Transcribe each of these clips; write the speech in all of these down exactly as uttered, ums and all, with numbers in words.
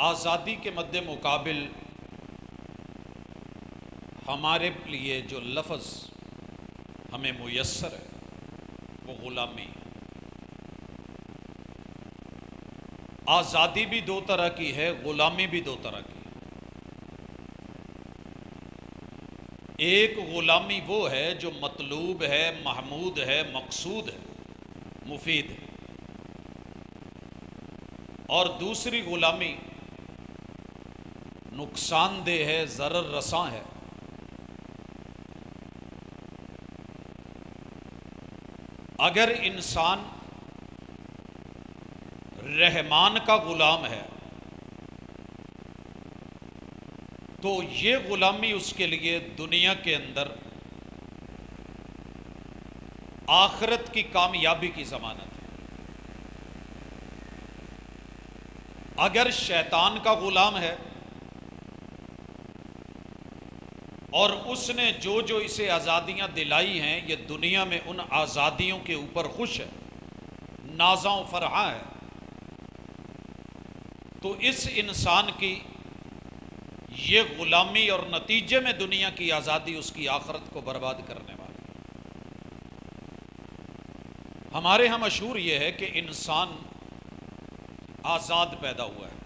آزادی کے مد مقابل ہمارے لیے جو لفظ ہمیں میسر ہے وہ غلامی ہے۔ آزادی بھی دو طرح کی ہے، غلامی بھی دو طرح کی ہے۔ ایک غلامی وہ ہے جو مطلوب ہے، محمود ہے، مقصود ہے، مفید ہے، اور دوسری غلامی نقصان دہ ہے، ضرر رساں ہے۔ اگر انسان رحمان کا غلام ہے تو یہ غلامی اس کے لیے دنیا کے اندر آخرت کی کامیابی کی ضمانت ہے۔ اگر شیطان کا غلام ہے اور اس نے جو جو اسے آزادیاں دلائی ہیں یہ دنیا میں ان آزادیوں کے اوپر خوش ہے، نازاں و فرحاں ہے، تو اس انسان کی یہ غلامی اور نتیجے میں دنیا کی آزادی اس کی آخرت کو برباد کرنے والی ہے۔ ہمارے ہاں مشہور یہ ہے کہ انسان آزاد پیدا ہوا ہے،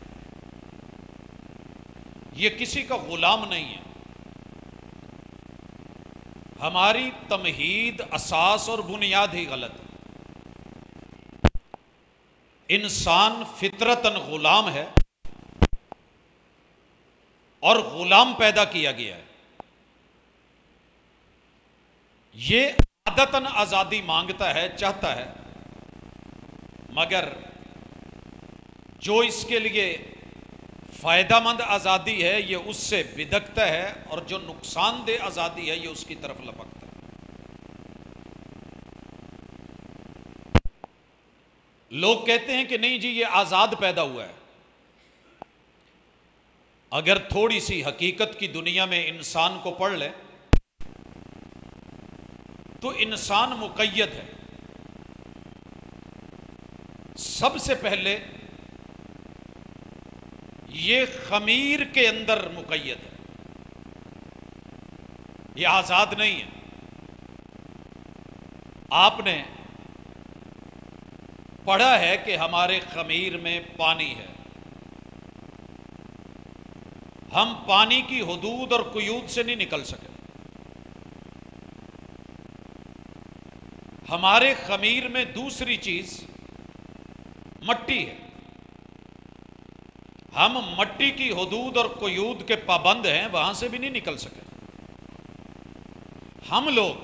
یہ کسی کا غلام نہیں ہے۔ ہماری تمہید، اساس اور بنیاد ہی غلط ہے۔ انسان فطرتاً غلام ہے اور غلام پیدا کیا گیا ہے۔ یہ عادتاً آزادی مانگتا ہے، چاہتا ہے، مگر جو اس کے لیے فائدہ مند آزادی ہے یہ اس سے بدکتا ہے، اور جو نقصان دہ آزادی ہے یہ اس کی طرف لپکتا ہے۔ لوگ کہتے ہیں کہ نہیں جی یہ آزاد پیدا ہوا ہے۔ اگر تھوڑی سی حقیقت کی دنیا میں انسان کو پڑھ لے تو انسان مقید ہے۔ سب سے پہلے یہ خمیر کے اندر مقید ہے، یہ آزاد نہیں ہے۔ آپ نے پڑھا ہے کہ ہمارے خمیر میں پانی ہے، ہم پانی کی حدود اور قیود سے نہیں نکل سکے۔ ہمارے خمیر میں دوسری چیز مٹی ہے، ہم مٹی کی حدود اور قیود کے پابند ہیں، وہاں سے بھی نہیں نکل سکے۔ ہم لوگ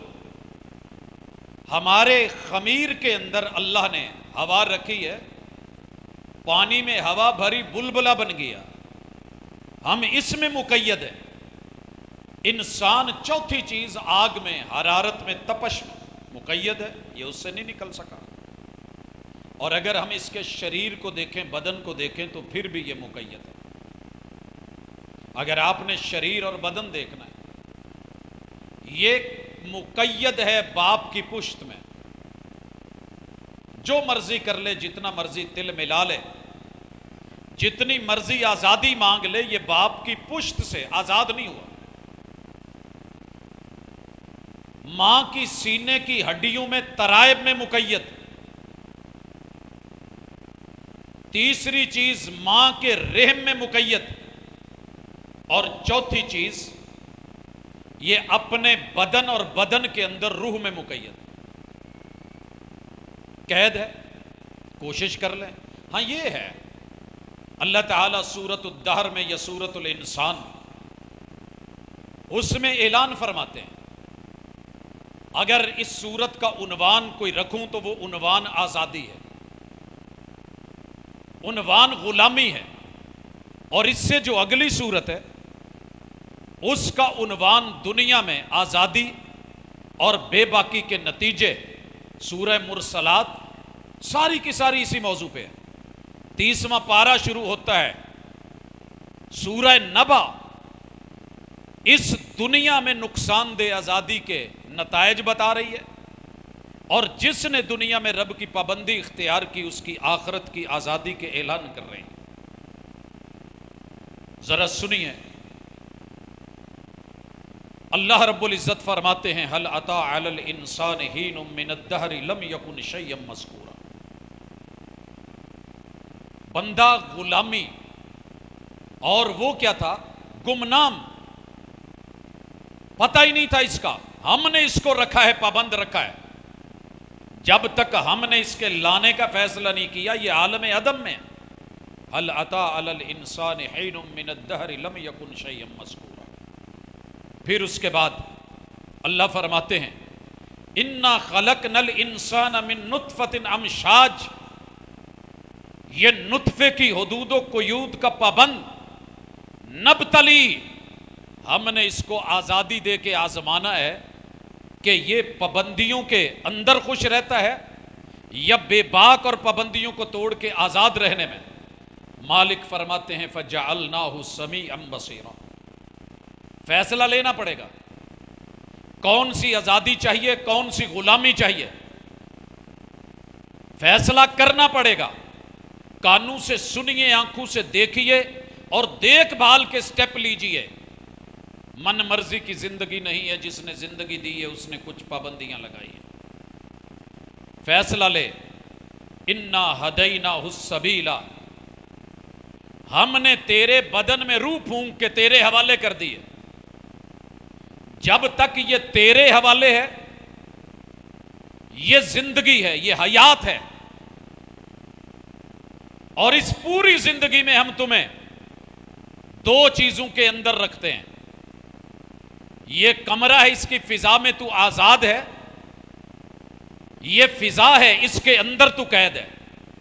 ہمارے خمیر کے اندر اللہ نے ہوا رکھی ہے، پانی میں ہوا بھری بلبلہ بن گیا، ہم اس میں مقید ہیں۔ انسان چوتھی چیز آگ میں، حرارت میں، تپش میں مقید ہے، یہ اس سے نہیں نکل سکا۔ اور اگر ہم اس کے شریر کو دیکھیں، بدن کو دیکھیں، تو پھر بھی یہ مقید ہے۔ اگر آپ نے شریر اور بدن دیکھنا ہے، یہ مقید ہے باپ کی پشت میں۔ جو مرضی کر لے، جتنا مرضی تل ملا لے، جتنی مرضی آزادی مانگ لے، یہ باپ کی پشت سے آزاد نہیں ہوا۔ ماں کی سینے کی ہڈیوں میں ترائب میں مقید۔ تیسری چیز ماں کے رحم میں مقید، اور چوتھی چیز یہ اپنے بدن اور بدن کے اندر روح میں مقید۔ قید ہے، کوشش کر لیں۔ ہاں یہ ہے، اللہ تعالیٰ سورۃ الدہر میں یا سورۃ الانسان اس میں اعلان فرماتے ہیں، اگر اس سورت کا عنوان کوئی رکھوں تو وہ عنوان آزادی ہے، عنوان غلامی ہے، اور اس سے جو اگلی سورت ہے اس کا عنوان دنیا میں آزادی اور بے باکی کے نتیجے، سورہ مرسلات، ساری کی ساری اسی موضوع پہ ہے۔ تیسواں پارہ شروع ہوتا ہے سورہ نبا اس دنیا میں نقصان دہ آزادی کے نتائج بتا رہی ہے، اور جس نے دنیا میں رب کی پابندی اختیار کی اس کی آخرت کی آزادی کے اعلان کر رہے ہیں۔ ذرا سنیے، اللہ رب العزت فرماتے ہیں هل اتى على الانسان حين من الدهر لم يكن شيئا مذكورا۔ بندہ غلامی اور وہ کیا تھا؟ گمنام، پتہ ہی نہیں تھا اس کا، ہم نے اس کو رکھا ہے، پابند رکھا ہے، جب تک ہم نے اس کے لانے کا فیصلہ نہیں کیا یہ عالم عدم میں۔ هل اتى على الانسان حين من الدهر لم يكن شيئا مذكورا۔ پھر اس کے بعد اللہ فرماتے ہیں انا خلقنا الانسان من نطفة امشاج، یہ نطفے کی حدود و قیود کا پابند، نبتلی، ہم نے اس کو آزادی دے کے آزمانا ہے کہ یہ پابندیوں کے اندر خوش رہتا ہے یا بے باک اور پابندیوں کو توڑ کے آزاد رہنے میں۔ مالک فرماتے ہیں فَجَعَلْنَاهُ سَمِيعًا بَصِيرًا، فیصلہ لینا پڑے گا، کون سی آزادی چاہیے، کون سی غلامی چاہیے، فیصلہ کرنا پڑے گا۔ کانوں سے سنیے، آنکھوں سے دیکھیے اور دیکھ بھال کے سٹیپ لیجئے۔ من مرضی کی زندگی نہیں ہے، جس نے زندگی دی ہے اس نے کچھ پابندیاں لگائی ہیں۔ فیصلہ لے، انا ہدیناہ السبیل، ہم نے تیرے بدن میں روح پھونک کے تیرے حوالے کر دیے، جب تک یہ تیرے حوالے ہے، یہ زندگی ہے، یہ حیات ہے، اور اس پوری زندگی میں ہم تمہیں دو چیزوں کے اندر رکھتے ہیں، یہ کمرہ ہے، اس کی فضا میں تو آزاد ہے، یہ فضا ہے، اس کے اندر تو قید ہے،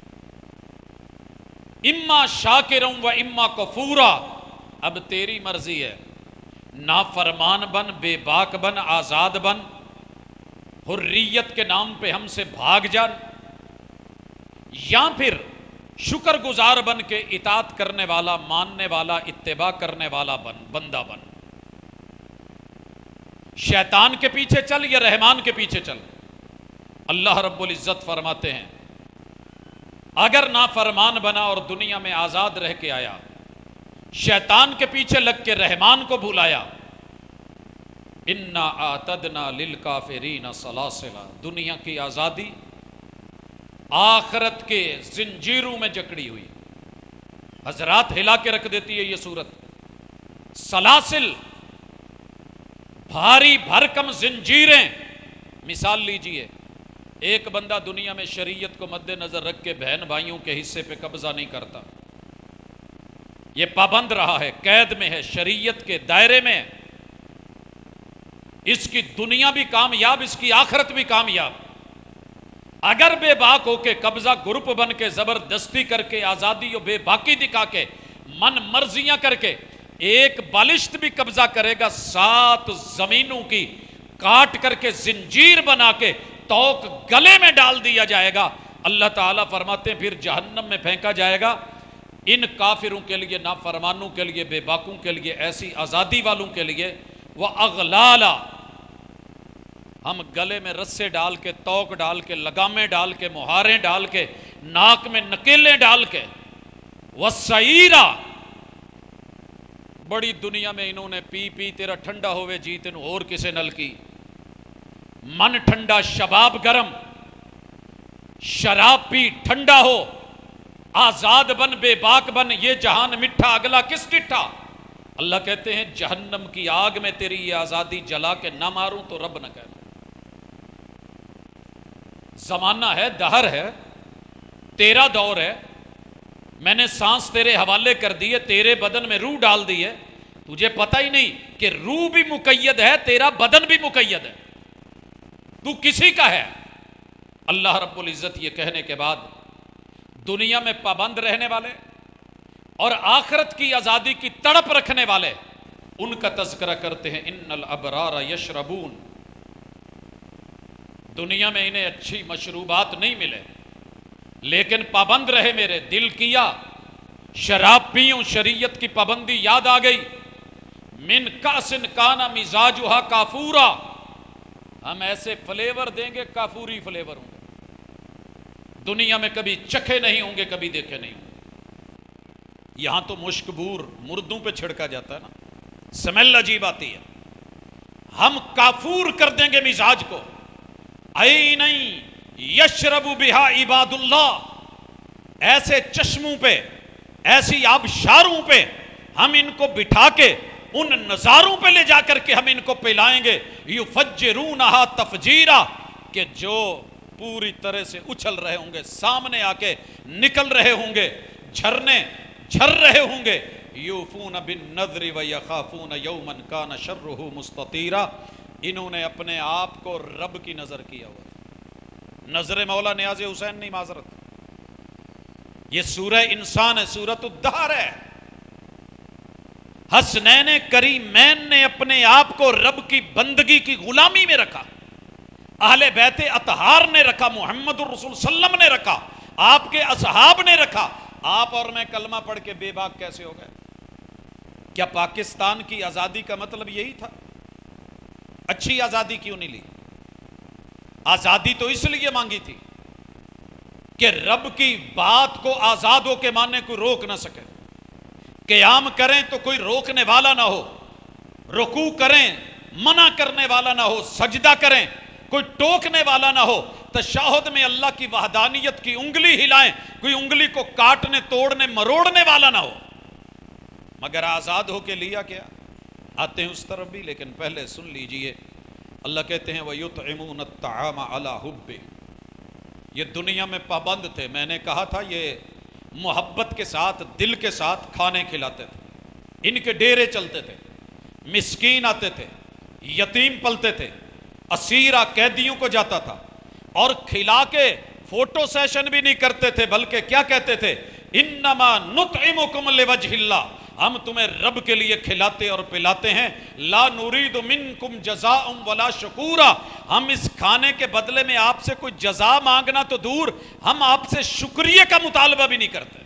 اما شاکروں و اما کفورا، اب تیری مرضی ہے، نافرمان بن، بے باک بن، آزاد بن، حریت کے نام پہ ہم سے بھاگ جان، یا پھر شکر گزار بن کے اطاعت کرنے والا، ماننے والا، اتباع کرنے والا بن، بندہ بن، شیطان کے پیچھے چل یا رحمان کے پیچھے چل۔ اللہ رب العزت فرماتے ہیں اگر نافرمان بنا اور دنیا میں آزاد رہ کے آیا، شیطان کے پیچھے لگ کے رحمان کو بھولایا، انا اعتدنا للکافرین سلاسلا، دنیا کی آزادی آخرت کے زنجیروں میں جکڑی ہوئی، حضرات ہلا کے رکھ دیتی ہے یہ صورت، سلاسل، بھاری بھرکم زنجیریں۔ مثال لیجئے، ایک بندہ دنیا میں شریعت کو مد نظر رکھ کے بہن بھائیوں کے حصے پہ قبضہ نہیں کرتا، یہ پابند رہا ہے، قید میں ہے، شریعت کے دائرے میں، اس کی دنیا بھی کامیاب، اس کی آخرت بھی کامیاب۔ اگر بے باک ہو کے قبضہ گروپ بن کے زبردستی کر کے آزادی و بے باکی دکھا کے من مرضیاں کر کے ایک بالشت بھی قبضہ کرے گا، سات زمینوں کی کاٹ کر کے زنجیر بنا کے توق گلے میں ڈال دیا جائے گا۔ اللہ تعالیٰ فرماتے ہیں پھر جہنم میں پھینکا جائے گا۔ ان کافروں کے لیے، نافرمانوں کے لیے، بے باکوں کے لیے، ایسی آزادی والوں کے لیے وہ اغلالا، ہم گلے میں رسے ڈال کے، توق ڈال کے، لگامیں ڈال کے، مہاریں ڈال کے، ناک میں نکیلیں ڈال کے، وسعیرا، بڑی دنیا میں انہوں نے پی پی تیرا ٹھنڈا ہوئے جی تینوں اور کسے نل کی، من ٹھنڈا شباب گرم، شراب پی ٹھنڈا ہو، آزاد بن، بے باک بن، یہ جہان مٹھا اگلا کس ٹھٹا۔ اللہ کہتے ہیں جہنم کی آگ میں تیری یہ آزادی جلا کے نہ ماروں تو رب نہ کہنا۔ زمانہ ہے، دہر ہے، تیرا دور ہے، میں نے سانس تیرے حوالے کر دی ہے، تیرے بدن میں روح ڈال دی ہے، تجھے پتہ ہی نہیں کہ روح بھی مقید ہے، تیرا بدن بھی مقید ہے، تو کسی کا ہے۔ اللہ رب العزت یہ کہنے کے بعد دنیا میں پابند رہنے والے اور آخرت کی آزادی کی تڑپ رکھنے والے، ان کا تذکرہ کرتے ہیں، ان الابرار یشربون، دنیا میں انہیں اچھی مشروبات نہیں ملے لیکن پابند رہے، میرے دل کیا شراب پیوں، شریعت کی پابندی یاد آ گئی، من کاسن کانا مزاجھا کافورا، ہم ایسے فلیور دیں گے، کافوری فلیور ہوں گے، دنیا میں کبھی چکھے نہیں ہوں گے، کبھی دیکھے نہیں ہوں گے۔ यहां तो मुश्कबूर मुर्दों पे छिड़का जाता है ना, स्मेल अजीब आती है। हम काफूर कर देंगे मिजाज को। ऐ नहीं यशरबु बिहा इबादुल्लाह, ऐसे चश्मों पे, ऐसी आबशारों पे हम इनको बिठा के उन नजारों पे ले जाकर के हम इनको पिलाएंगे। युफज्जिरूनहा तफजीरा, कि जो पूरी तरह से उछल रहे होंगे, सामने आके निकल रहे होंगे, झरने झर रहे होंगे। यूफून बिन नज़रि व यखाफून यौमन कान शर्रुहु मुस्ततीरा, इन्होंने अपने आप को रब की नजर किया हुआ। नजर मौला नियाज़ हुसैन नहीं, माजरत, ये सूरह इंसान है, सूरत उद्दार है। हसनैन करीमैन ने अपने आप को रब की बंदगी की गुलामी में रखा, अहले बैते अतहार ने रखा, मोहम्मद रसूल सल्लम ने रखा, आपके असहाब ने रखा। आप और मैं कलमा पढ़ के बेबाक कैसे हो गए? क्या पाकिस्तान की आजादी का मतलब यही था? अच्छी आजादी क्यों नहीं ली? आजादी तो इसलिए मांगी थी कि रब की बात को आजाद हो के मानने को रोक ना सके। क़याम करें तो कोई रोकने वाला ना हो, रुकू करें मना करने वाला ना हो, सजदा करें कोई टोकने वाला ना हो, तशहुद में अल्लाह की वहदानियत की उंगली हिलाएं, कोई उंगली को काटने तोड़ने मरोड़ने वाला ना हो। मगर आजाद होके लिया क्या? आते हैं उस तरफ भी, लेकिन पहले सुन लीजिए। अल्लाह कहते हैं वयुतइमून अत्तआम अला हुब्बि, ये दुनिया में पाबंद थे। मैंने कहा था ये मोहब्बत के साथ, दिल के साथ खाने खिलाते थे। इनके डेरे चलते थे, मिस्कीन आते थे, यतीम पलते थे, असीरा कैदियों को जाता था, और खिला के फोटो सेशन भी नहीं करते थे, बल्कि क्या कहते थे? इन्नमा नुतइमुकुम लिवजहिल्लाह, हम तुम्हें रब के लिए खिलाते और पिलाते हैं। ला नुरीदु मिनकुम जज़ाअम वला शकूरा, हम इस खाने के बदले में आपसे कोई जजा मांगना तो दूर, हम आपसे शुक्रिया का मुतालबा भी नहीं करते।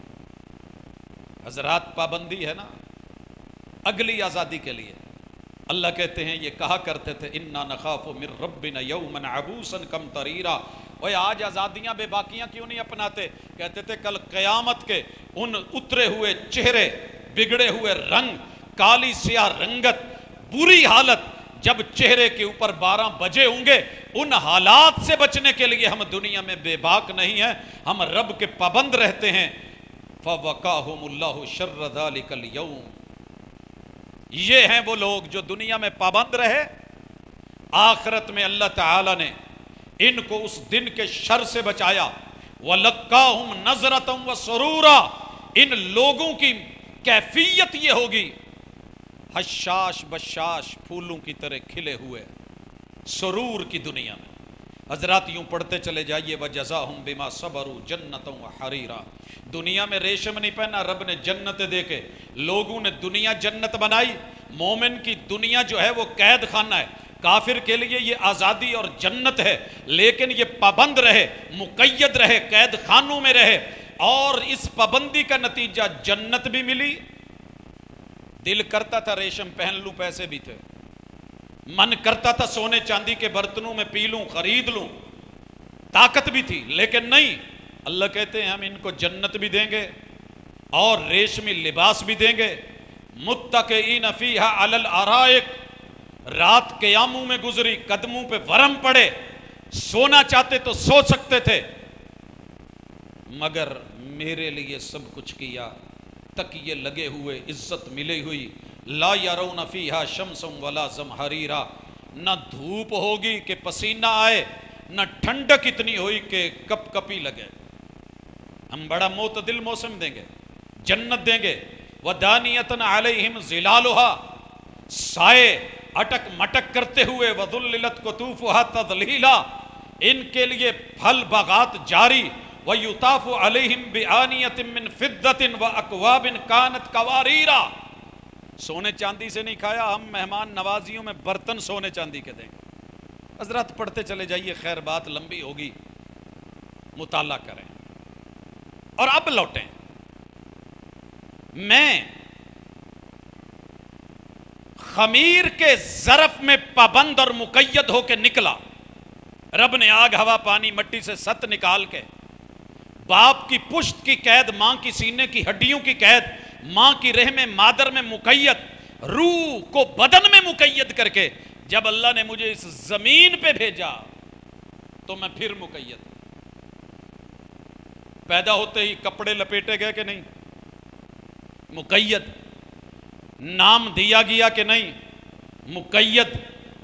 हजरात, पाबंदी है ना अगली आजादी के लिए। अल्लाह कहते हैं ये कहा करते थे इन्ना नखाफु मिर रब्बिना यौमन अबूसन कमतरीरा। ओए आज आज़ादियाँ बेबाकियाँ क्यों नहीं अपनाते? कहते थे कल क़यामत के उन उतरे हुए चेहरे, बिगड़े हुए रंग, काली स्याह रंगत, बुरी हालत, जब चेहरे के ऊपर बारह बजे होंगे, उन हालात से बचने के लिए हम दुनिया में बेबाक नहीं हैं, हम रब के पाबंद रहते हैं। फवकाहुमुल्लाहु शर्र ज़ालिकल यौम, ये हैं वो लोग जो दुनिया में पाबंद रहे, आखिरत में अल्लाह ताला ने इनको उस दिन के शर से बचाया। वलक्काहुम नज़रतम व सुरूरा, इन लोगों की कैफियत ये होगी हशाश बशाश, फूलों की तरह खिले हुए, सुरूर की दुनिया में। हजरात यूं पढ़ते चले जाइए, वजज़ाहुम बिमा सबरू जन्नतों व हरीरा। दुनिया में रेशम नहीं पहना, रब ने जन्नत दे के, लोगों ने दुनिया जन्नत बनाई। मोमिन की दुनिया जो है वो कैद खाना है, काफिर के लिए ये आज़ादी और जन्नत है। लेकिन ये पाबंद रहे, मुकैयद रहे, कैद खानों में रहे, और इस पाबंदी का नतीजा जन्नत भी मिली। दिल करता था रेशम पहन लूं, पैसे भी थे, मन करता था सोने चांदी के बर्तनों में पी लूं, खरीद लूं, ताकत भी थी, लेकिन नहीं। अल्लाह कहते हैं हम इनको जन्नत भी देंगे और रेशमी लिबास भी देंगे। मुत्तकीन फीहा अलल अराइक, रात क़यामों में गुजरी, कदमों पे वरम पड़े, सोना चाहते तो सो सकते थे, मगर मेरे लिए सब कुछ किया, तकिए लगे हुए, इज्जत मिली हुई। ला यरौन फीहा शम्सम वला ज़महरीरा, न धूप होगी कि पसीना आए, न ठंडक इतनी हुई कि कप कपी लगे। हम बड़ा मोतदिल मौसम देंगे, जन्नत देंगे। वदानियतन अलैहिम ज़िलालुहा, साए अटक मटक करते हुए, वदुल्लिलत कुतूफुहा तदलीला, इनके लिए फल बागात जारी। वयुताफु अलैहिम बिआनियतिन मिन फिद्दतिन व अकवाबिन कानत कवारीरा, सोने चांदी से नहीं खाया, हम मेहमान नवाजियों में बर्तन सोने चांदी के देंगे। हजरत पढ़ते चले जाइए, खैर बात लंबी होगी, मुताला करें। और अब लौटें, मैं खमीर के ज़रफ में पाबंद और मुकैयद होकर निकला। रब ने आग हवा पानी मट्टी से सत निकाल के باپ کی پشت کی قید، ماں کی سینے کی ہڈیوں کی قید، ماں کی رحم مادر میں مقید، روح کو بدن میں مقید کر کے جب اللہ نے مجھے اس زمین پہ بھیجا تو میں پھر مقید۔ پیدا ہوتے ہی کپڑے لپیٹے گئے کہ نہیں؟ مقید۔ نام دیا گیا کہ نہیں؟ مقید۔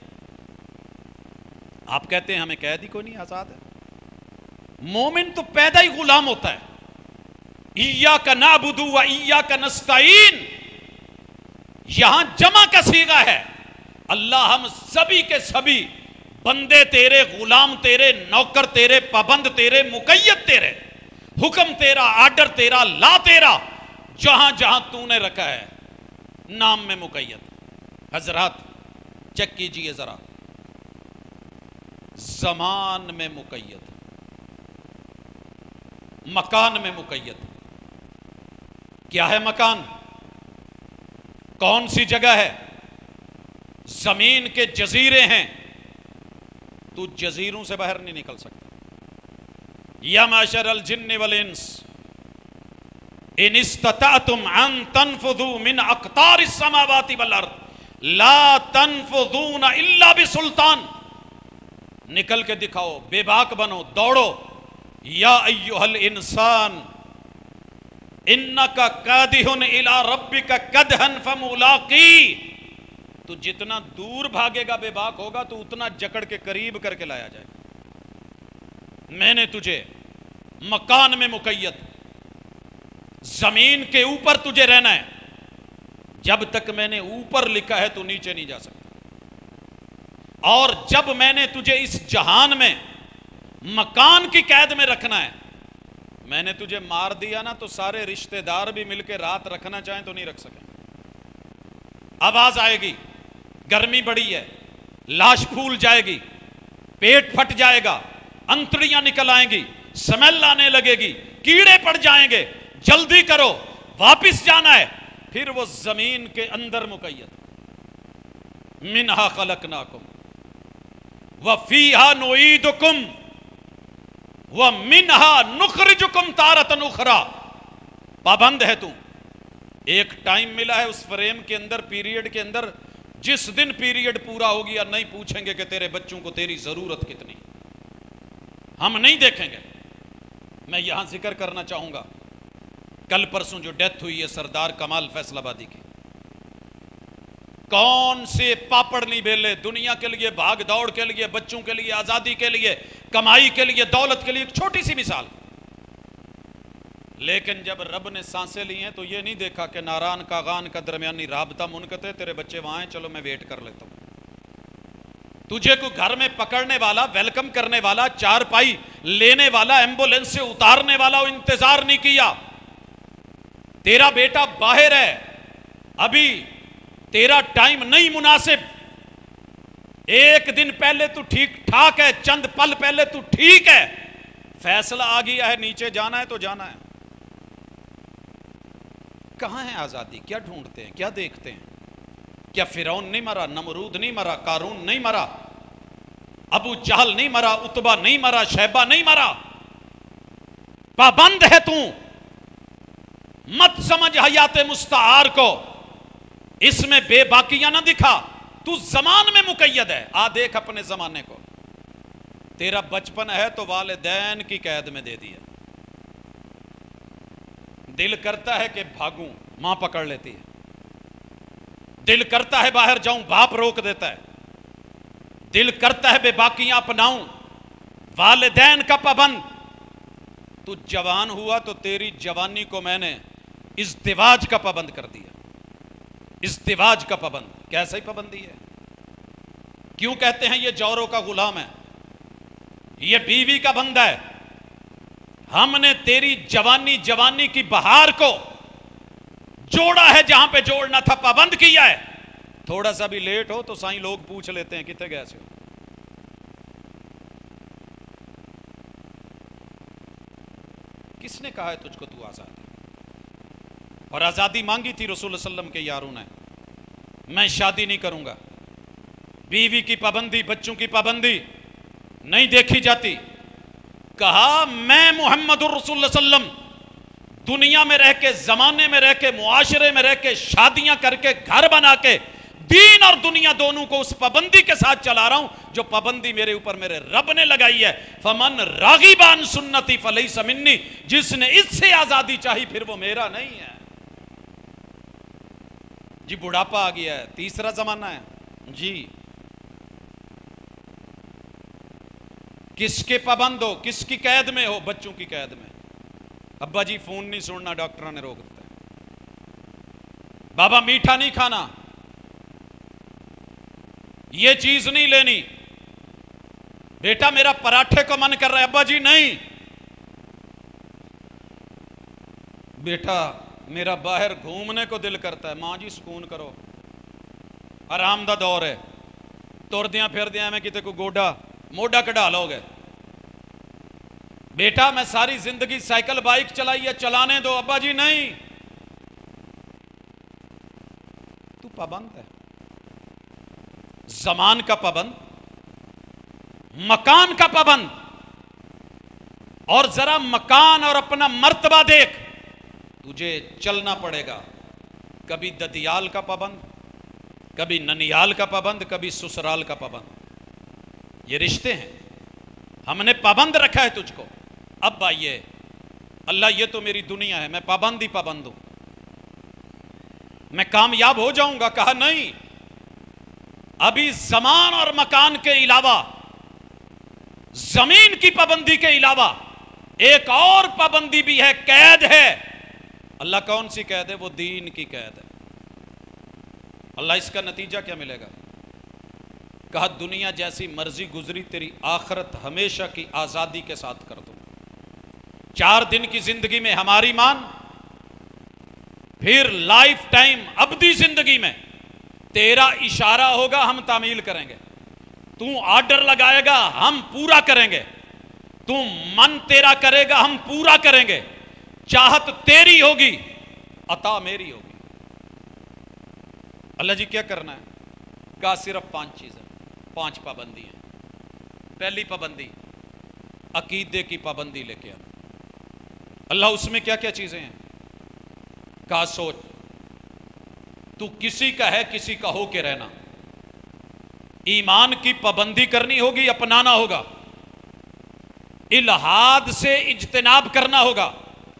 آپ کہتے ہیں ہمیں قید ہی کوئی نہیں، آزاد ہے۔ مومن تو پیدا ہی غلام ہوتا ہے۔ ایاک نعبد و ایاک نستعین، یہاں جمع کا صیغہ ہے۔ اللہ ہم سبھی کے سبھی بندے تیرے، غلام تیرے، نوکر تیرے، پابند تیرے، مقید تیرے، حکم تیرا، آرڈر تیرا، لا تیرا، جہاں جہاں تو نے رکھا ہے نام میں مقید۔ حضرات چیک کیجئے ذرا، زمان میں مقید، مکان میں مقید۔ کیا ہے مکان؟ کون سی جگہ ہے؟ زمین کے جزیرے ہیں، تو جزیروں سے باہر نہیں نکل سکتا۔ یا معشر الجن والانس ان استطعتم ان تنفذوا من اقطار السماوات والارض لا تنفذون الا بسلطان۔ نکل کے دکھاؤ، بے باک بنو، دوڑو۔ یا ایھا الانسان انک کادح الی ربک کدحا فملاقی۔ تو جتنا دور بھاگے گا، بے باک ہوگا، تو اتنا جکڑ کے قریب کر کے لایا جائے گا۔ میں نے تجھے مکان میں مقید، زمین کے اوپر تجھے رہنا ہے۔ جب تک میں نے اوپر لکھا ہے تو نیچے نہیں جا سکتا، اور جب میں نے تجھے اس جہان میں مکان کی قید میں رکھنا ہے، میں نے تجھے مار دیا نا تو سارے رشتہ دار بھی مل کے رات رکھنا چاہیں تو نہیں رکھ سکیں۔ آواز آئے گی، گرمی بڑی ہے، لاش پھول جائے گی، پیٹ پھٹ جائے گا، انتڑیاں نکل آئیں گی، سمیل آنے لگے گی، کیڑے پڑ جائیں گے، جلدی کرو، واپس جانا ہے۔ پھر وہ زمین کے اندر مقید، منہا خلقناکم وفیہا نعیدکم ومنہا نخرجکم تارۃ اخری۔ پابند ہے تو، ایک ٹائم ملا ہے اس فریم کے اندر، پیریڈ کے اندر، جس دن پیریڈ پورا ہو گیا نہیں پوچھیں گے کہ تیرے بچوں کو تیری ضرورت کتنی، ہم نہیں دیکھیں گے۔ میں یہاں ذکر کرنا چاہوں گا، کل پرسوں جو ڈیتھ ہوئی ہے سردار کمال فیصل آبادی کی، کون سے پاپڑ نہیں بیلے، دنیا کے لیے، بھاگ دوڑ کے لیے، بچوں کے لیے، آزادی کے لیے، کمائی کے لیے، دولت کے لیے، ایک چھوٹی سی مثال۔ لیکن جب رب نے سانسیں لی ہیں تو یہ نہیں دیکھا کہ ناران کاغان کا درمیانی رابطہ منقطع، تیرے بچے وہاں ہیں، چلو میں ویٹ کر لیتا ہوں۔ تجھے کو گھر میں پکڑنے والا، ویلکم کرنے والا، چار پائی لینے والا، ایمبولینس سے اتارنے والا انتظار نہیں کیا۔ تیرا بیٹا باہر ہے، ابھی تیرا ٹائم نہیں مناسب، ایک دن پہلے تو ٹھیک ٹھاک ہے، چند پل پہلے تو ٹھیک ہے، فیصلہ آ گیا ہے نیچے جانا ہے تو جانا ہے۔ کہاں ہے آزادی؟ کیا ڈھونڈتے ہیں؟ کیا دیکھتے ہیں؟ کیا فرعون نہیں مرا، نمرود نہیں مرا، قارون نہیں مرا، ابو جہل نہیں مرا، عتبہ نہیں مرا، شیبہ نہیں مرا؟ پابند ہے تو، مت سمجھ حیات مستعار کو، اس میں بے باکیاں نہ دکھا، تو زمان میں مقید ہے۔ آ دیکھ اپنے زمانے کو، تیرا بچپن ہے تو والدین کی قید میں دے دیا، دل کرتا ہے کہ بھاگوں، ماں پکڑ لیتی ہے، دل کرتا ہے باہر جاؤں، باپ روک دیتا ہے، دل کرتا ہے بے باکیاں اپناؤں، والدین کا پابند۔ تو جوان ہوا تو تیری جوانی کو میں نے ازدواج کا پابند کر دیا، ازدواج کا پابند۔ کیسا ہی پابندی ہے؟ کیوں کہتے ہیں یہ جوروں کا غلام ہے، یہ بیوی کا بندہ ہے؟ ہم نے تیری جوانی جوانی کی بہار کو جوڑا ہے جہاں پہ جوڑنا تھا، پابند کیا ہے۔ تھوڑا سا بھی لیٹ ہو تو سائیں لوگ پوچھ لیتے ہیں کتنے گئے سے ہو۔ کس نے کہا ہے تجھ کو تو آزاد ہے؟ اور آزادی مانگی تھی رسول اللہ صلی اللہ علیہ وسلم کے یاروں نے، میں شادی نہیں کروں گا، بیوی کی پابندی، بچوں کی پابندی نہیں دیکھی جاتی، کہا میں محمد الرسول اللہ صلی اللہ علیہ وسلم دنیا میں رہ کے، زمانے میں رہ کے، معاشرے میں رہ کے، شادیاں کر کے، گھر بنا کے، دین اور دنیا دونوں کو اس پابندی کے ساتھ چلا رہا ہوں جو پابندی میرے اوپر میرے رب نے لگائی ہے. فمن راغب عن سنتی فلیس منی، جس نے اس سے آزادی چاہی پھر وہ میرا نہیں ہے. جی بڑھاپا آ گیا ہے، تیسرا زمانہ ہے جی، کس کے پابند ہو، کس کی قید میں ہو؟ بچوں کی قید میں. ابا جی فون نہیں سننا، ڈاکٹر نے روک دیتا ہے. بابا میٹھا نہیں کھانا، یہ چیز نہیں لینی. بیٹا میرا پراٹھے کو من کر رہا ہے، ابا جی نہیں. بیٹا میرا باہر گھومنے کو دل کرتا ہے، ماں جی سکون کرو، آرام دا دور ہے، تر دیاں پھر دیاں میں کتے کو گوڈا موڈا کڈا لو گے. بیٹا میں ساری زندگی سائیکل بائک چلائی ہے، چلانے دو، ابا جی نہیں. تو پابند ہے، زمان کا پابند، مکان کا پابند. اور ذرا مکان اور اپنا مرتبہ دیکھ، تجھے چلنا پڑے گا. کبھی ددیال کا پابند، کبھی ننیال کا پابند، کبھی سسرال کا پابند. یہ رشتے ہیں، ہم نے پابند رکھا ہے تجھ کو. اب بھائیے اللہ یہ تو میری دنیا ہے، میں پابند ہی پابند ہوں، میں کامیاب ہو جاؤں گا. کہا نہیں، ابھی زمان اور مکان کے علاوہ، زمین کی پابندی کے علاوہ ایک اور پابندی بھی ہے، قید ہے. اللہ کون سی قید ہے؟ وہ دین کی قید ہے. اللہ اس کا نتیجہ کیا ملے گا؟ کہا دنیا جیسی مرضی گزری، تیری آخرت ہمیشہ کی آزادی کے ساتھ کر دوں. چار دن کی زندگی میں ہماری مان، پھر لائف ٹائم ابدی زندگی میں تیرا اشارہ ہوگا ہم تعمیل کریں گے، تو آرڈر لگائے گا ہم پورا کریں گے، تو من تیرا کرے گا ہم پورا کریں گے. چاہت تیری ہوگی، عطا میری ہوگی. اللہ جی کیا کرنا ہے؟ کہا صرف پانچ چیزیں، پانچ پابندی ہیں. پہلی پابندی عقیدے کی پابندی لے کے آنا. اللہ اس میں کیا کیا چیزیں ہیں؟ کہا سوچ، تو کسی کا ہے کسی کا ہو کے رہنا. ایمان کی پابندی کرنی ہوگی، اپنانا ہوگا. الحاد سے اجتناب کرنا ہوگا.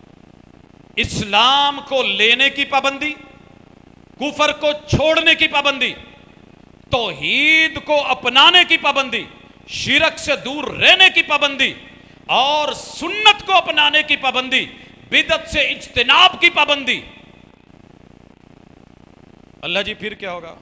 اسلام کو لینے کی پابندی، کفر کو چھوڑنے کی پابندی، توحید کو اپنانے کی پابندی، شرک سے دور رہنے کی پابندی، اور سنت کو اپنانے کی پابندی، بدعت سے اجتناب کی پابندی. اللہ جی پھر کیا ہوگا؟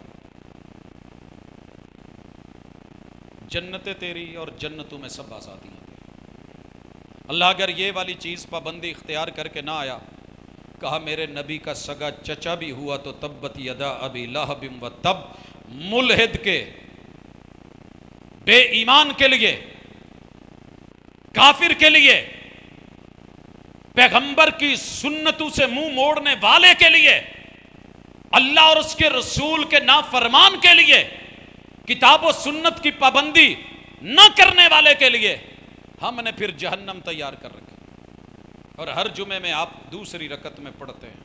جنتیں تیری اور جنتوں میں سب آزادی ہیں. اللہ اگر یہ والی چیز پابندی اختیار کر کے نہ آیا، کہا میرے نبی کا سگا چچا بھی ہوا تو تبت یدا ابی لہب و تب. ملحد کے، بے ایمان کے لیے، کافر کے لیے، پیغمبر کی سنتوں سے منہ موڑنے والے کے لیے، اللہ اور اس کے رسول کے نافرمان کے لیے، کتاب و سنت کی پابندی نہ کرنے والے کے لیے ہم نے پھر جہنم تیار کر رکھی. اور ہر جمعے میں آپ دوسری رکعت میں پڑھتے ہیں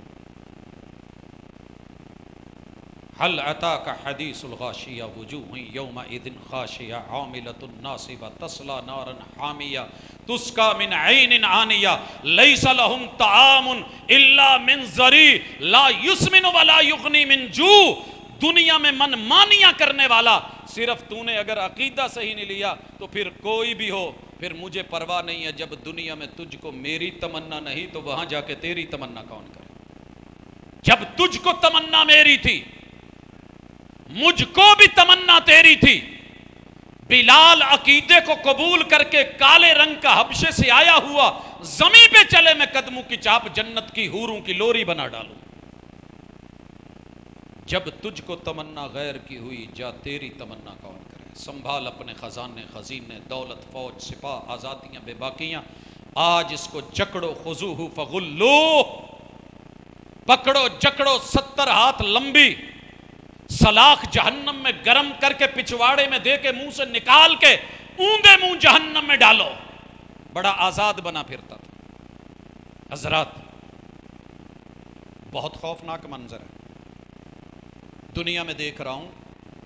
حل اتاک حدیث الغاشیہ وجوہ یومئذ خاشعہ عاملۃ ناصبہ تصلی نارا حامیہ تسقی من عین آنیہ لیس لہم طعام الا من ضریع لا یسمن ولا یغنی من جوع. دنیا میں من مانیاں کرنے والا، صرف تو نے اگر عقیدہ صحیح نہیں لیا تو پھر کوئی بھی ہو، پھر مجھے پرواہ نہیں ہے. جب دنیا میں تجھ کو میری تمنا نہیں تو وہاں جا کے تیری تمنا کون کرے؟ جب تجھ کو تمنا میری تھی، مجھ کو بھی تمنا تیری تھی. بلال عقیدے کو قبول کر کے کالے رنگ کا حبشے سے آیا ہوا زمین پہ چلے، میں قدموں کی چاپ جنت کی حوروں کی لوری بنا ڈالوں. جب تجھ کو تمنا غیر کی ہوئی، جا تیری تمنا کون کرے؟ سنبھال اپنے خزانے خزینے، دولت فوج سپاہ آزادیاں بے باقیاں. آج اس کو جکڑو، خذوہ فغلو، پکڑو جکڑو، ستر ہاتھ لمبی سلاخ جہنم میں گرم کر کے پچھواڑے میں دے کے منہ سے نکال کے اوندے منہ جہنم میں ڈالو. بڑا آزاد بنا پھرتا تھا۔ حضرات بہت خوفناک منظر ہے، دنیا میں دیکھ رہا ہوں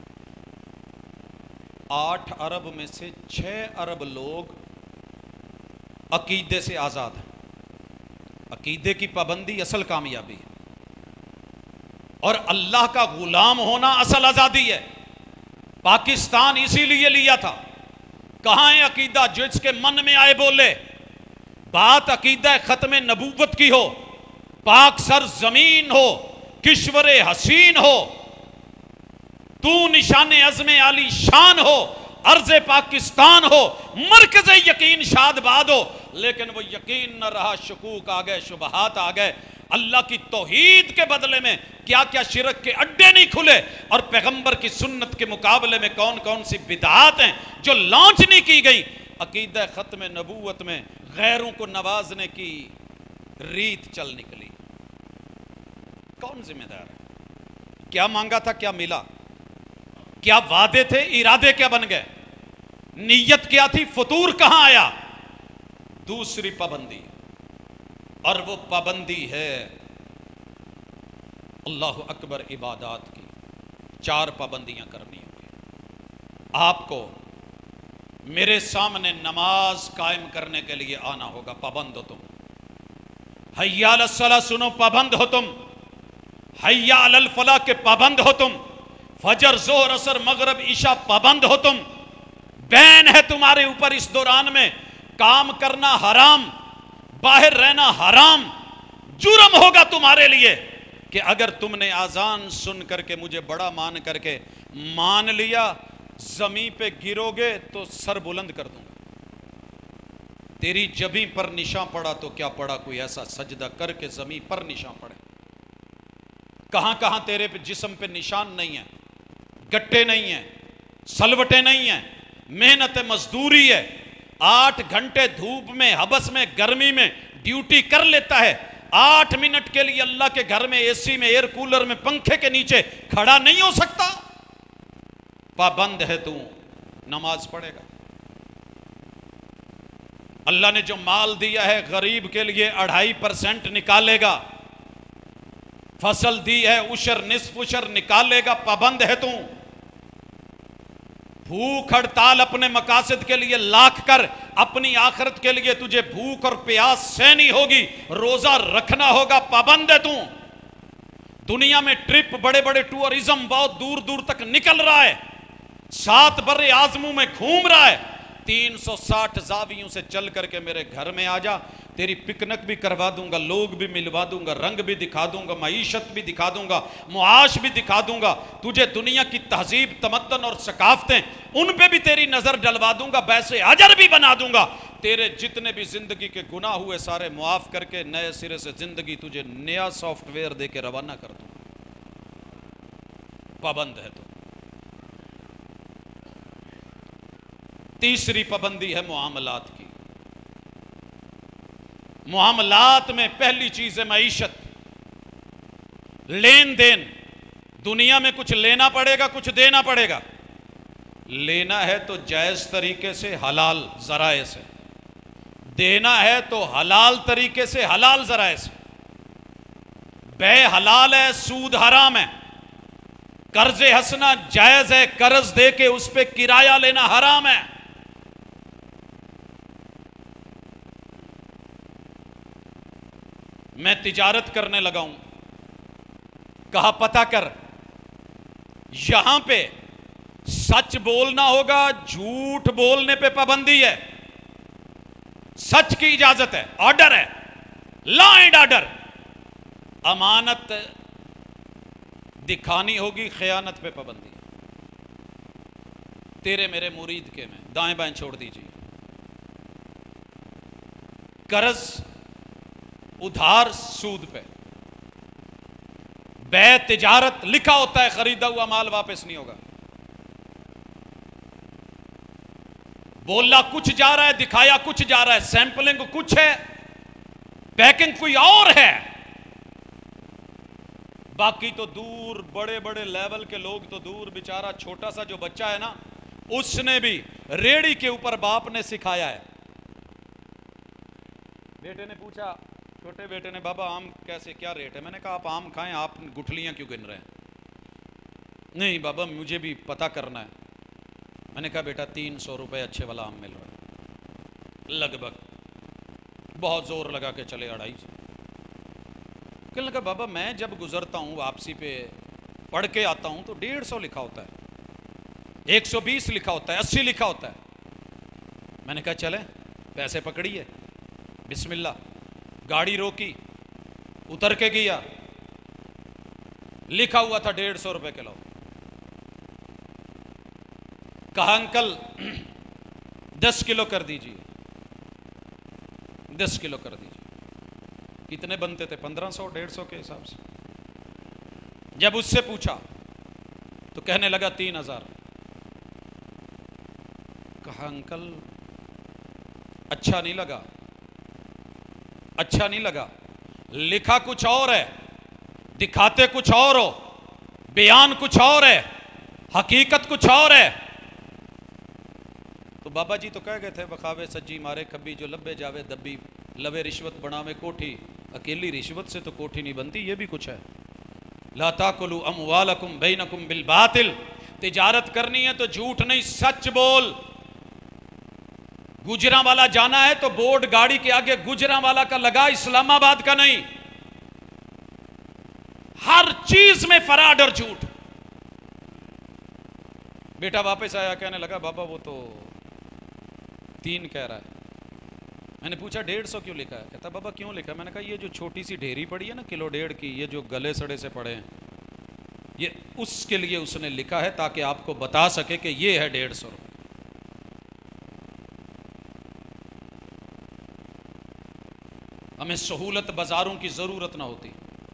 آٹھ ارب میں سے چھ ارب لوگ عقیدے سے آزاد ہیں۔ عقیدے کی پابندی اصل کامیابی ہے، اور اللہ کا غلام ہونا اصل آزادی ہے۔ پاکستان اسی لیے لیا تھا۔ کہاں ہے عقیدہ جس کے من میں آئے بولے؟ بات عقیدہ ختم نبوت کی ہو، پاک سر زمین ہو، کشور حسین ہو، تو نشان عزم علی شان ہو، ارض پاکستان ہو، مرکز یقین شاد باد ہو، لیکن وہ یقین نہ رہا، شکوک آ گئے، شبہات آ گئے۔ اللہ کی توحید کے بدلے میں کیا کیا شرک کے اڈے نہیں کھلے، اور پیغمبر کی سنت کے مقابلے میں کون کون سی بدعات ہیں جو لانچ نہیں کی گئی۔ عقیدہ ختم نبوت میں غیروں کو نوازنے کی ریت چل نکلی۔ کون ذمہ دار ہے؟ کیا مانگا تھا، کیا ملا؟ کیا وعدے تھے، ارادے کیا بن گئے؟ نیت کیا تھی، فطور کہاں آیا؟ دوسری پابندی، اور وہ پابندی ہے اللہ اکبر عبادات کی۔ چار پابندیاں کرنی ہوگی آپ کو۔ میرے سامنے نماز قائم کرنے کے لیے آنا ہوگا، پابند ہو تم۔ حی علی الصلاۃ سنو، پابند ہو تم۔ حی علی الفلاح کے پابند ہو تم۔ فجر، ظہر، عصر، مغرب، عشاء پابند ہو تم۔ بین ہے تمہارے اوپر اس دوران میں کام کرنا حرام، باہر رہنا حرام۔ جرم ہوگا تمہارے لیے کہ اگر تم نے آذان سن کر کے مجھے بڑا مان کر کے مان لیا، زمین پہ گرو گے تو سر بلند کر دوں گا۔ تیری جبیں پر نشان پڑا تو کیا پڑا، کوئی ایسا سجدہ کر کے زمین پر نشان پڑے۔ کہاں کہاں تیرے پہ جسم پہ نشان نہیں ہے، گٹے نہیں ہیں، سلوٹے نہیں ہیں، محنت مزدوری ہے، آٹھ گھنٹے دھوپ میں، حبس میں، گرمی میں ڈیوٹی کر لیتا ہے، آٹھ منٹ کے لیے اللہ کے گھر میں اے سی میں، ایئر کولر میں، پنکھے کے نیچے کھڑا نہیں ہو سکتا؟ پابند ہے تو نماز پڑھے گا۔ اللہ نے جو مال دیا ہے غریب کے لیے اڑھائی پرسنٹ نکالے گا، فصل دی ہے عشر نصف عشر نکالے گا، پابند ہے تو۔ بھوک ہڑتال اپنے مقاصد کے لیے لاکھ کر، اپنی آخرت کے لیے تجھے بھوک اور پیاس سہنی ہوگی، روزہ رکھنا ہوگا، پابند ہے تو۔ دنیا میں ٹرپ، بڑے بڑے ٹورزم بہت دور دور تک نکل رہا ہے، سات برے آزموں میں گھوم رہا ہے، تین سو ساٹھ زاویوں سے چل کر کے میرے گھر میں آ جا، تیری پکنک بھی کروا دوں گا، لوگ بھی ملوا دوں گا، رنگ بھی دکھا دوں گا، معیشت بھی دکھا دوں گا، معاش بھی دکھا دوں گا، تجھے دنیا کی تہذیب، تمدن اور ثقافتیں ان پہ بھی تیری نظر ڈلوا دوں گا، بیسے اجر بھی بنا دوں گا، تیرے جتنے بھی زندگی کے گناہ ہوئے سارے معاف کر کے نئے سرے سے زندگی تجھے نیا سافٹ ویئر دے کے روانہ کر دوں گا۔ پابند ہے تو۔ تیسری پابندی ہے معاملات کی۔ معاملات میں پہلی چیز ہے معیشت، لین دین۔ دنیا میں کچھ لینا پڑے گا، کچھ دینا پڑے گا۔ لینا ہے تو جائز طریقے سے، حلال ذرائع سے، دینا ہے تو حلال طریقے سے، حلال ذرائع سے۔ بے حلال ہے، سود حرام ہے، قرض حسنہ جائز ہے، قرض دے کے اس پہ کرایہ لینا حرام ہے۔ میں تجارت کرنے لگا ہوں، کہا پتہ کر، یہاں پہ سچ بولنا ہوگا، جھوٹ بولنے پہ پابندی ہے، سچ کی اجازت ہے، آرڈر ہے، لا اینڈ آرڈر۔ امانت دکھانی ہوگی، خیانت پہ پابندی۔ تیرے میرے مرید کے میں دائیں بائیں چھوڑ دیجیے۔ قرض، ادھار، سود پہ۔ بے تجارت لکھا ہوتا ہے، خریدا ہوا مال واپس نہیں ہوگا۔ بولا کچھ جا رہا ہے، دکھایا کچھ جا رہا ہے، سیمپلنگ کچھ ہے، پیکنگ کوئی اور ہے۔ باقی تو دور بڑے بڑے لیول کے لوگ تو دور، بیچارہ چھوٹا سا جو بچہ ہے نا، اس نے بھی ریڑی کے اوپر باپ نے سکھایا ہے، بیٹے نے پوچھا، چھوٹے بیٹے نے، بابا آم کیسے، کیا ریٹ ہے؟ میں نے کہا آپ آم کھائیں، آپ گٹھلیاں کیوں گن رہے ہیں؟ نہیں بابا مجھے بھی پتہ کرنا ہے۔ میں نے کہا بیٹا تین سو روپے اچھے والا آم مل رہا ہے لگ بھگ، بہت زور لگا کے چلے اڑائی سو۔ کہنے لگا بابا میں جب گزرتا ہوں واپسی پہ پڑھ کے آتا ہوں تو ڈیڑھ سو لکھا ہوتا ہے، ایک سو بیس لکھا ہوتا ہے، اسی لکھا ہوتا ہے۔ میں نے کہا چلیں پیسے پکڑیے، بسم اللہ، گاڑی روکی، اتر کے گیا، لکھا ہوا تھا ڈیڑھ سو روپے کلو۔ کہا انکل دس کلو کر دیجیے، دس کلو کر دیجیے۔ کتنے بنتے تھے؟ پندرہ سو، ڈیڑھ سو کے حساب سے۔ جب اس سے پوچھا تو کہنے لگا تین ہزار۔ کہا انکل اچھا نہیں لگا، اچھا نہیں لگا، لکھا کچھ اور ہے، دکھاتے کچھ اور ہو، بیان کچھ اور ہے، حقیقت کچھ اور ہے۔ تو بابا جی تو کہہ گئے تھے بخاوے سجی مارے کبھی، جو لبے جاوے دبی، لوے رشوت بناوے کوٹھی، اکیلی رشوت سے تو کوٹھی نہیں بنتی، یہ بھی کچھ ہے۔ لا تاکلوا اموالکم بینکم بالباطل، تجارت کرنی ہے تو جھوٹ نہیں، سچ بول۔ گجراں والا جانا ہے تو بورڈ گاڑی کے آگے گجراں والا کا لگا، اسلام آباد کا نہیں۔ ہر چیز میں فراڈ اور جھوٹ۔ بیٹا واپس آیا، کہنے لگا بابا وہ تو تین کہہ رہا ہے۔ میں نے پوچھا ڈیڑھ سو کیوں لکھا ہے؟ کہتا بابا کیوں لکھا ہے؟ میں نے کہا یہ جو چھوٹی سی ڈھیری پڑی ہے نا کلو ڈیڑھ کی، یہ جو گلے سڑے سے پڑے ہیں، یہ اس کے لیے اس نے لکھا ہے تاکہ آپ کو بتا سکے کہ یہ ہے ڈیڑھ سو روپے۔ ہمیں سہولت بازاروں کی ضرورت نہ ہوتی،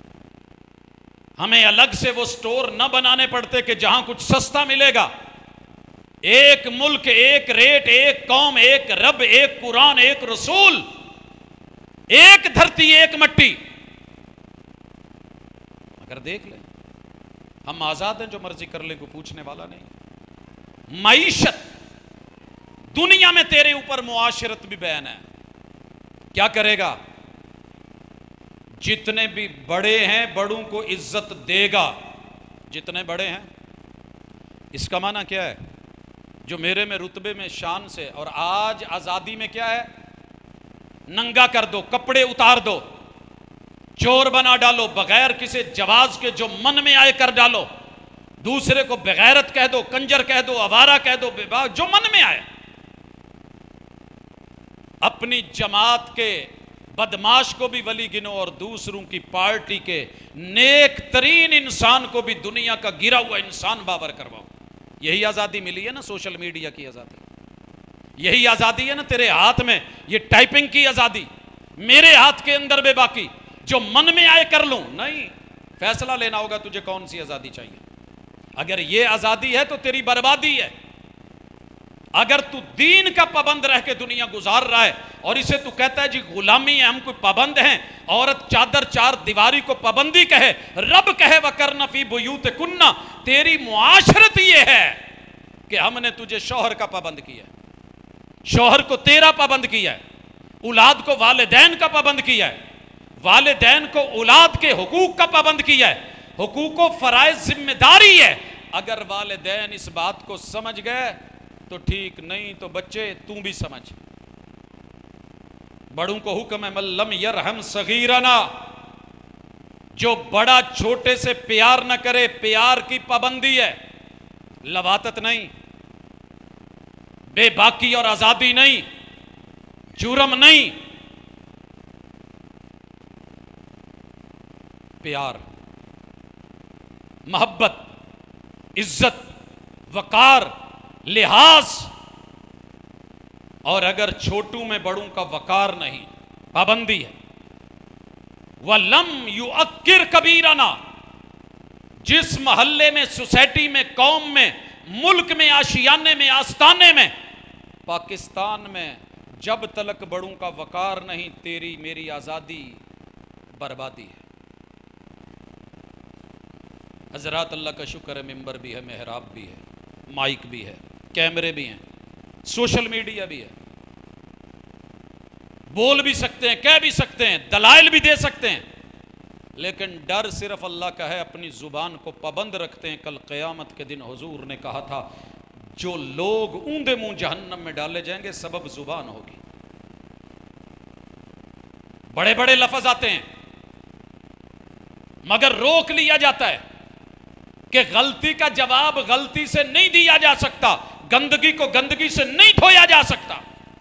ہمیں الگ سے وہ سٹور نہ بنانے پڑتے کہ جہاں کچھ سستا ملے گا۔ ایک ملک، ایک ریٹ، ایک قوم، ایک رب، ایک قرآن، ایک رسول، ایک دھرتی، ایک مٹی۔ اگر دیکھ لیں ہم آزاد ہیں، جو مرضی کر لیں، کو پوچھنے والا نہیں۔ معیشت دنیا میں تیرے اوپر معاشرت بھی بیان ہے، کیا کرے گا؟ جتنے بھی بڑے ہیں بڑوں کو عزت دے گا، جتنے بڑے ہیں۔ اس کا معنی کیا ہے؟ جو میرے میں رتبے میں شان سے، اور آج آزادی میں کیا ہے؟ ننگا کر دو، کپڑے اتار دو، چور بنا ڈالو، بغیر کسی جواز کے جو من میں آئے کر ڈالو، دوسرے کو بغیرت کہہ دو، کنجر کہہ دو، آوارہ کہہ دو، بے باک، جو من میں آئے۔ اپنی جماعت کے بدماش کو بھی ولی گنو اور دوسروں کی پارٹی کے نیک ترین انسان کو بھی دنیا کا گرا ہوا انسان باور کرواؤ۔ یہی آزادی ملی ہے نا، سوشل میڈیا کی آزادی، یہی آزادی ہے نا تیرے ہاتھ میں، یہ ٹائپنگ کی آزادی میرے ہاتھ کے اندر بے باکی، جو من میں آئے کر لوں۔ نہیں، فیصلہ لینا ہوگا تجھے کون سی آزادی چاہیے۔ اگر یہ آزادی ہے تو تیری بربادی ہے۔ اگر تو دین کا پابند رہ کے دنیا گزار رہا ہے اور اسے تو کہتا ہے جی غلامی ہے، ہم کوئی پابند ہیں، عورت چادر چار دیواری کو پابندی کہے، رب کہے وَقَرْنَ فِي بُيُوتِكُنَّ، تیری معاشرت یہ ہے کہ ہم نے تجھے شوہر کا پابند کیا ہے، شوہر کو تیرا پابند کیا ہے، اولاد کو والدین کا پابند کیا ہے، والدین کو اولاد کے حقوق کا پابند کیا ہے، حقوق و فرائض ذمہ داری ہے۔ اگر والدین اس بات کو سمجھ گئے تو ٹھیک، نہیں تو بچے تم بھی سمجھ۔ بڑوں کو حکم ہے مَن لَمْ يَرْحَمْ صَغِيرَنَا، جو بڑا چھوٹے سے پیار نہ کرے، پیار کی پابندی ہے، لواطت نہیں، بے باکی اور آزادی نہیں، جرم نہیں، پیار، محبت، عزت، وقار، لحاظ۔ اور اگر چھوٹوں میں بڑوں کا وقار نہیں، پابندی ہے، وَلَمْ يُؤَكِّرْ كَبِيرَنَا، جس محلے میں، سوسائٹی میں، قوم میں، ملک میں، آشیانے میں، آستانے میں، پاکستان میں جب تلک بڑوں کا وقار نہیں، تیری میری آزادی بربادی ہے۔ حضرات اللہ کا شکر ہے، ممبر بھی ہے، محراب بھی ہے، مائک بھی ہے، کیمرے بھی ہیں، سوشل میڈیا بھی ہے، بول بھی سکتے ہیں، کہہ بھی سکتے ہیں، دلائل بھی دے سکتے ہیں، لیکن ڈر صرف اللہ کا ہے، اپنی زبان کو پابند رکھتے ہیں۔ کل قیامت کے دن حضور نے کہا تھا جو لوگ اوندے منہ جہنم میں ڈالے جائیں گے سبب زبان ہوگی۔ بڑے بڑے لفظ آتے ہیں مگر روک لیا جاتا ہے کہ غلطی کا جواب غلطی سے نہیں دیا جا سکتا، گندگی کو گندگی سے نہیں دھویا جا سکتا،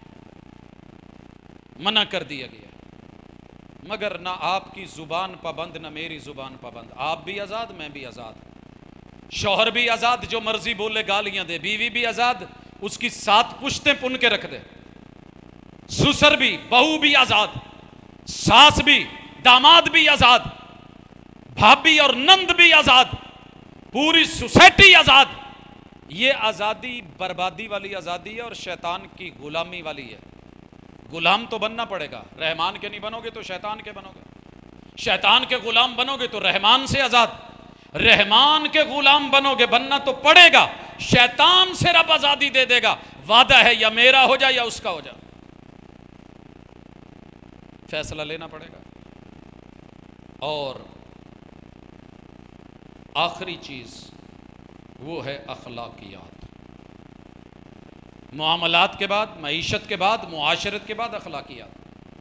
منع کر دیا گیا۔ مگر نہ آپ کی زبان پابند نہ میری زبان پابند، آپ بھی آزاد میں بھی آزاد، شوہر بھی آزاد جو مرضی بولے گالیاں دے، بیوی بھی آزاد اس کی سات پشتیں پن کے رکھ دے، سسر بھی، بہو بھی آزاد، ساس بھی، داماد بھی آزاد، بھابھی اور نند بھی آزاد، پوری سوسائٹی آزاد۔ یہ آزادی بربادی والی آزادی ہے اور شیطان کی غلامی والی ہے۔ غلام تو بننا پڑے گا، رحمان کے نہیں بنو گے تو شیطان کے بنو گے، شیطان کے غلام بنو گے تو رحمان سے آزاد، رحمان کے غلام بنو گے بننا تو پڑے گا، شیطان سے رب آزادی دے دے گا، وعدہ ہے یا میرا ہو جائے یا اس کا ہو جائے، فیصلہ لینا پڑے گا۔ اور آخری چیز وہ ہے اخلاقیات، معاملات کے بعد، معیشت کے بعد، معاشرت کے بعد اخلاقیات۔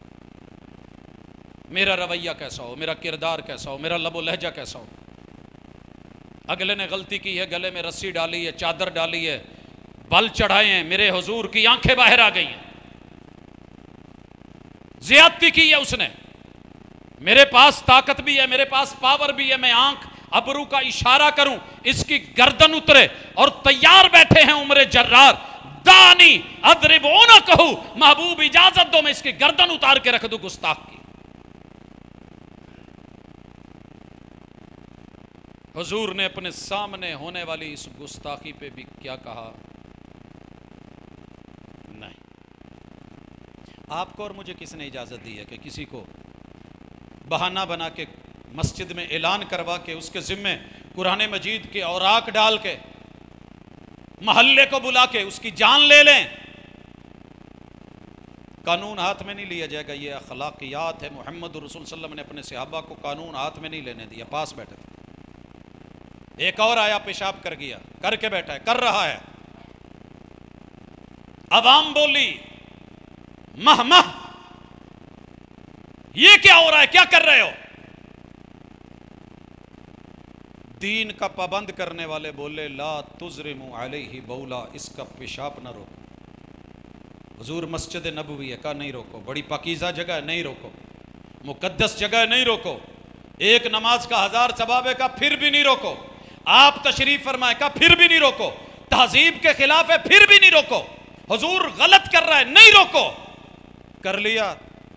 میرا رویہ کیسا ہو، میرا کردار کیسا ہو، میرا لب و لہجہ کیسا ہو۔ اگلے نے غلطی کی ہے، گلے میں رسی ڈالی ہے، چادر ڈالی ہے، بل چڑھائے ہیں، میرے حضور کی آنکھیں باہر آ گئی ہیں، زیادتی کی ہے اس نے، میرے پاس طاقت بھی ہے، میرے پاس پاور بھی ہے، میں آنکھ ابرو کا اشارہ کروں اس کی گردن اترے، اور تیار بیٹھے ہیں عمر جرار، دانی اضربونا کہو، محبوب اجازت دو میں اس کی گردن اتار کے رکھ دوں گستاخ کی۔ حضور نے اپنے سامنے ہونے والی اس گستاخی پہ بھی کیا کہا؟ نہیں۔ آپ کو اور مجھے کس نے اجازت دی ہے کہ کسی کو بہانہ بنا کے مسجد میں اعلان کروا کے اس کے ذمے قرآن مجید کے اوراق ڈال کے محلے کو بلا کے اس کی جان لے لیں؟ قانون ہاتھ میں نہیں لیا جائے گا، یہ اخلاقیات ہے۔ محمد رسول صلی اللہ علیہ وسلم نے اپنے صحابہ کو قانون ہاتھ میں نہیں لینے دیا، پاس بیٹھے تھے۔ ایک اور آیا پیشاب کر گیا، کر کے بیٹھا ہے، کر رہا ہے، عوام بولی مہ مہ یہ کیا ہو رہا ہے، کیا کر رہے ہو؟ دین کا پابند کرنے والے بولے لا تزرموا علیہ بولا، اس کا پیشاب نہ روکو۔ حضور مسجد نبوی ہے، کہا نہیں روکو، بڑی پاکیزہ جگہ ہے، نہیں روکو، مقدس جگہ ہے، نہیں روکو، ایک نماز کا ہزار ثواب ہے، کا پھر بھی نہیں روکو، آپ تشریف فرمائے، کا پھر بھی نہیں روکو، تہذیب کے خلاف ہے، پھر بھی نہیں روکو، حضور غلط کر رہا ہے، نہیں روکو، کر لیا۔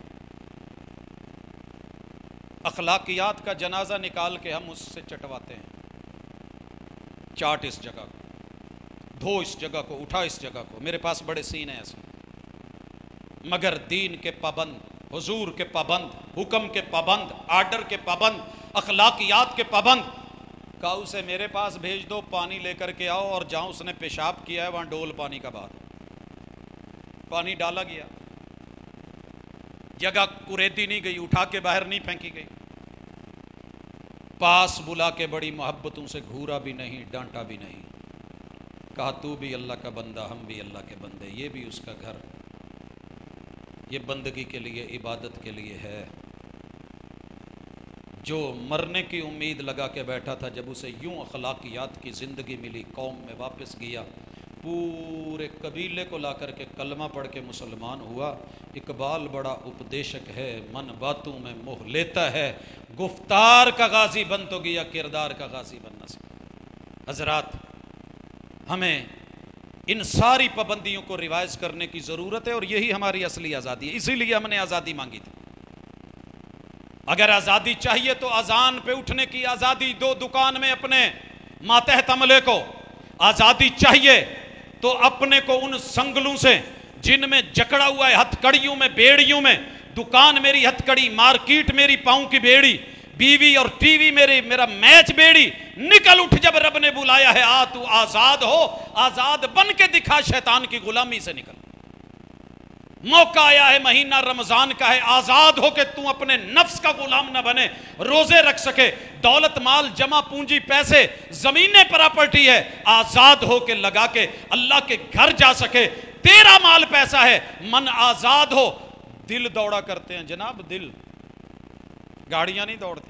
اخلاقیات کا جنازہ نکال کے ہم اس سے چٹواتے ہیں، چاٹ اس جگہ کو، دھو اس جگہ کو، اٹھا اس جگہ کو، میرے پاس بڑے سین ہیں ایسے۔ مگر دین کے پابند، حضور کے پابند، حکم کے پابند، آرڈر کے پابند، اخلاقیات کے پابند، کہا اسے میرے پاس بھیج دو، پانی لے کر کے آؤ، اور جہاں اس نے پیشاب کیا ہے وہاں ڈول پانی کا بہا، پانی ڈالا گیا، جگہ کوریدی نہیں گئی، اٹھا کے باہر نہیں پھینکی گئی، پاس بلا کے بڑی محبتوں سے گھورا بھی نہیں، ڈانٹا بھی نہیں، کہا تو بھی اللہ کا بندہ، ہم بھی اللہ کے بندے، یہ بھی اس کا گھر، یہ بندگی کے لیے، عبادت کے لیے ہے۔ جو مرنے کی امید لگا کے بیٹھا تھا، جب اسے یوں اخلاقیات کی زندگی ملی، قوم میں واپس گیا، پورے قبیلے کو لا کر کے کلمہ پڑھ کے مسلمان ہوا۔ اقبال بڑا اپدیشک ہے، من باتوں میں موہ لیتا ہے، گفتار کا غازی بن تو گیا، کردار کا غازی بن نہ سکا۔ حضرات، ہمیں ان ساری پابندیوں کو ریوائز کرنے کی ضرورت ہے، اور یہی ہماری اصلی آزادی ہے، اسی لیے ہم نے آزادی مانگی تھی۔ اگر آزادی چاہیے تو اذان پہ اٹھنے کی آزادی دو، دکان میں اپنے ماتحت عملے کو آزادی چاہیے تو اپنے کو ان سنگلوں سے جن میں جکڑا ہوا ہے، ہتھ کڑیوں میں، بیڑیوں میں، دکان میری ہتھ کڑی، مارکیٹ میری پاؤں کی بیڑی، بیوی اور ٹی وی میری میرا میچ بیڑی، نکل اٹھ، جب رب نے بلایا ہے آ تو آزاد ہو، آزاد بن کے دکھا، شیطان کی غلامی سے نکل۔ موقع آیا ہے، مہینہ رمضان کا ہے، آزاد ہو کے تو اپنے نفس کا غلام نہ بنے، روزے رکھ سکے، دولت مال جمع پونجی پیسے زمینیں پراپرٹی ہے، آزاد ہو کے لگا کے اللہ کے گھر جا سکے، تیرا مال پیسہ ہے، من آزاد ہو۔ دل دوڑا کرتے ہیں جناب، دل، گاڑیاں نہیں دوڑتی،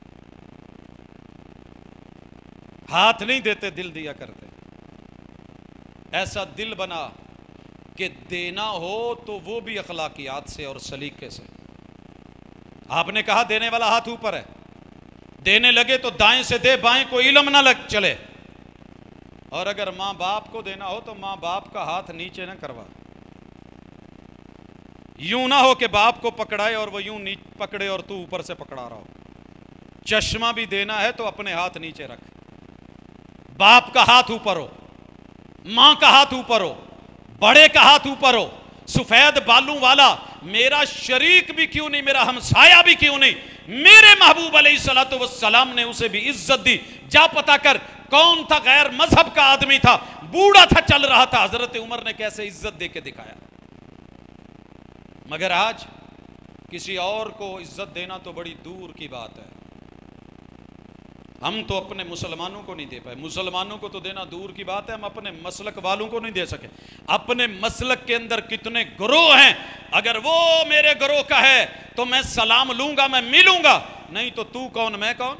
ہاتھ نہیں دیتے، دل دیا کرتے۔ ایسا دل بنا کہ دینا ہو تو وہ بھی اخلاقیات سے اور سلیقے سے۔ آپ نے کہا دینے والا ہاتھ اوپر ہے، دینے لگے تو دائیں سے دے، بائیں کو علم نہ لگ چلے، اور اگر ماں باپ کو دینا ہو تو ماں باپ کا ہاتھ نیچے نہ کروا، یوں نہ ہو کہ باپ کو پکڑائے اور وہ یوں پکڑے اور تو اوپر سے پکڑا رہا ہو۔ چشمہ بھی دینا ہے تو اپنے ہاتھ نیچے رکھ، باپ کا ہاتھ اوپر ہو، ماں کا ہاتھ اوپر ہو، بڑے کا ہاتھ اوپر ہو، سفید بالوں والا میرا شریک بھی کیوں نہیں، میرا ہمسایہ بھی کیوں نہیں، میرے محبوب علیہ السلام نے اسے بھی عزت دی۔ جا پتا کر کون تھا، غیر مذہب کا آدمی تھا، بوڑھا تھا، چل رہا تھا، حضرت عمر نے کیسے عزت دے کے دکھایا۔ مگر آج کسی اور کو عزت دینا تو بڑی دور کی بات ہے، ہم تو اپنے مسلمانوں کو نہیں دے پائے، مسلمانوں کو تو دینا دور کی بات ہے، ہم اپنے مسلک والوں کو نہیں دے سکے۔ اپنے مسلک کے اندر کتنے گروہ ہیں، اگر وہ میرے گروہ کا ہے تو میں سلام لوں گا، میں ملوں گا، نہیں تو تو کون میں کون۔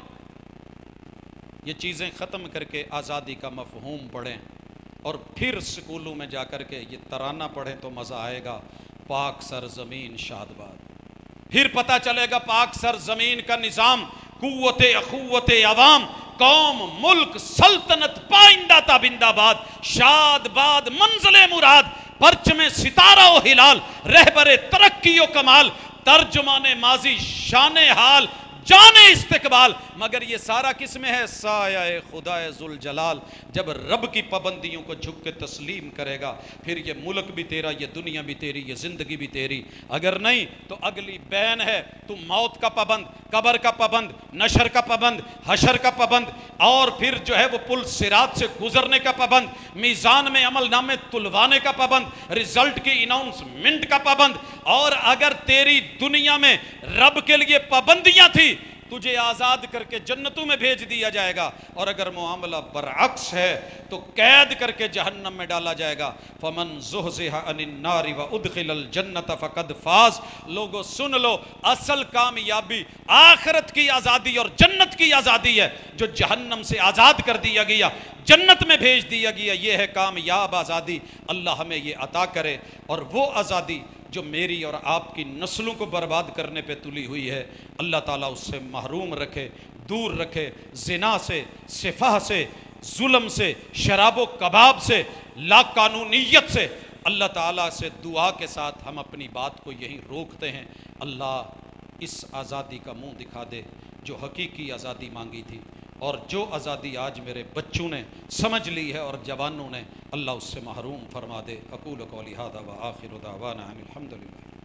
یہ چیزیں ختم کر کے آزادی کا مفہوم پڑھیں، اور پھر سکولوں میں جا کر کے یہ ترانہ پڑھیں تو مزہ آئے گا، پاک سرزمین شاد باد، پھر پتہ چلے گا پاک سرزمین کا نظام، قوت اخوت عوام، قوم ملک سلطنت پائندہ تابندہ باد، شاد باد منزل مراد، پرچم ستارہ و ہلال، رہبر ترقی و کمال، ترجمان ماضی شان حال جان استقبال۔ مگر یہ سارا کس میں ہے؟ سایہ خدا ذوالجلال۔ جب رب کی پابندیوں کو جھک کے تسلیم کرے گا، پھر یہ ملک بھی تیرا، یہ دنیا بھی تیری، یہ زندگی بھی تیری۔ اگر نہیں تو اگلی بین ہے، تو موت کا پابند، قبر کا پابند، نشر کا پابند، حشر کا پابند، اور پھر جو ہے وہ پل صراط سے گزرنے کا پابند، میزان میں عمل نامے تلوانے کا پابند، رزلٹ کی اناؤنسمنٹ کا پابند۔ اور اگر تیری دنیا میں رب کے لیے پابندیاں تھی، تجھے آزاد کر کے جنتوں میں بھیج دیا جائے گا، اور اگر معاملہ برعکس ہے تو قید کر کے جہنم میں ڈالا جائے گا۔ فمن زحزح عن النار وادخل الجنت فقد فاز۔ لوگوں سن لو، اصل کامیابی آخرت کی آزادی اور جنت کی آزادی ہے۔ جو جہنم سے آزاد کر دیا گیا، جنت میں بھیج دیا گیا، یہ ہے کامیاب آزادی۔ اللہ ہمیں یہ عطا کرے، اور وہ آزادی جو میری اور آپ کی نسلوں کو برباد کرنے پہ تلی ہوئی ہے، اللہ تعالیٰ اس سے محروم رکھے، دور رکھے، زنا سے، سفاہ سے، ظلم سے، شراب و کباب سے، لا قانونیت سے۔ اللہ تعالیٰ سے دعا کے ساتھ ہم اپنی بات کو یہیں روکتے ہیں، اللہ اس آزادی کا منہ دکھا دے جو حقیقی آزادی مانگی تھی، اور جو آزادی آج میرے بچوں نے سمجھ لی ہے اور جوانوں نے، اللہ اس سے محروم فرما دے۔ اقول قولی ھذا وآخر دعوانا ان الحمد للہ۔